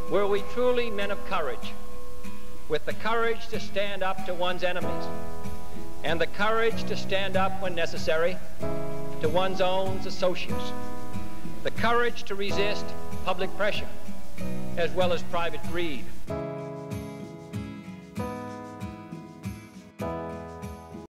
were we truly men of courage, with the courage to stand up to one's enemies, and the courage to stand up when necessary to one's own associates, the courage to resist public pressure as well as private greed.